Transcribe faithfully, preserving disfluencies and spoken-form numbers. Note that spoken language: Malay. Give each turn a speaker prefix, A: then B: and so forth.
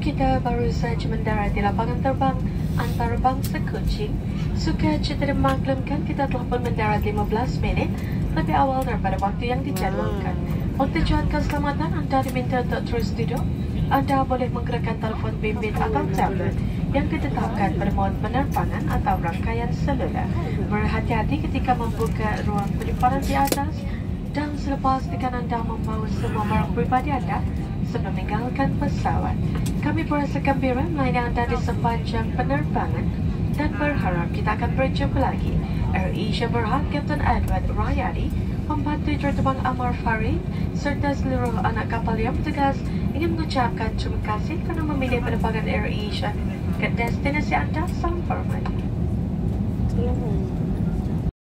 A: kita baru saja mendarat di lapangan terbang antarabangsa Kuching. Suka kita dimaklumkan kita telah pun mendarat lima belas minit lebih awal daripada waktu yang dijadualkan. Untuk tujuan keselamatan, anda diminta untuk terus duduk. Anda boleh menggerakkan telefon bimbit atau tablet yang ditetapkan pada mod penerbangan atau rangkaian seluler. Berhati-hati ketika membuka ruang penyimpanan di atas dan selepas jika anda membawa semua barang pribadi anda sebelum meninggalkan pesawat. Kami berasa gembira melayani anda di sepanjang penerbangan dan berharap kita akan berjumpa lagi. AirAsia berharap Kapten Edward Rayadi, pembantu juruterbang Amar Farid serta seluruh anak kapal yang bertugas ingin mengucapkan terima kasih kerana memilih penerbangan AirAsia ke destinasi anda sampai